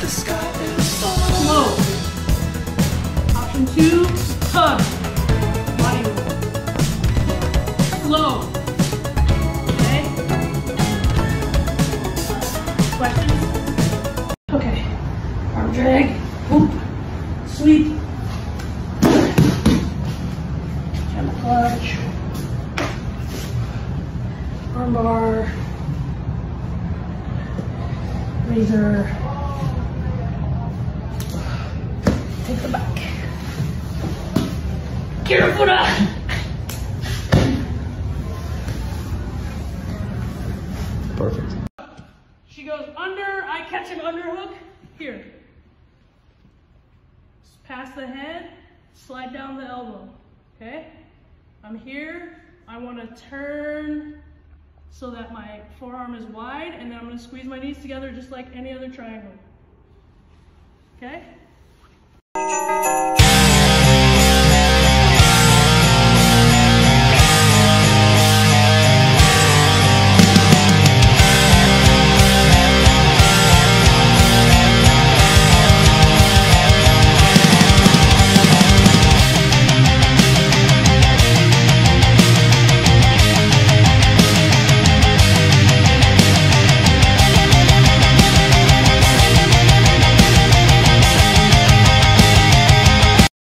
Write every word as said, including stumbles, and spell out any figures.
Slow. Option two, hug. Body roll. Slow. Okay? Questions? Okay. Arm drag. Whoop. Sweep. Camel clutch. Arm bar. Razor. Take the back. Get her foot up. Perfect. She goes under, I catch an underhook. Here. Pass the head, slide down the elbow. Okay? I'm here. I want to turn so that my forearm is wide, and then I'm going to squeeze my knees together just like any other triangle. Okay?